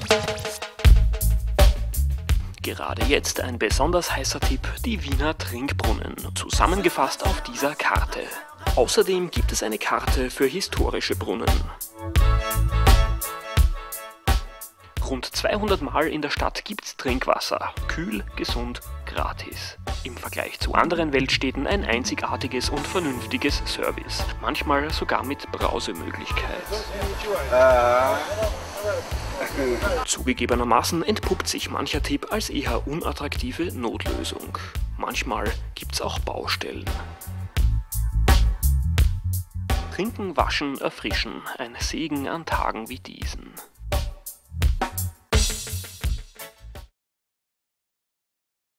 Gerade jetzt ein besonders heißer Tipp, die Wiener Trinkbrunnen, zusammengefasst auf dieser Karte. Außerdem gibt es eine Karte für historische Brunnen. Rund 200 Mal in der Stadt gibt's Trinkwasser, kühl, gesund, gratis. Im Vergleich zu anderen Weltstädten ein einzigartiges und vernünftiges Service, manchmal sogar mit Brausemöglichkeit. Zugegebenermaßen entpuppt sich mancher Tipp als eher unattraktive Notlösung. Manchmal gibt's auch Baustellen. Trinken, waschen, erfrischen, ein Segen an Tagen wie diesen.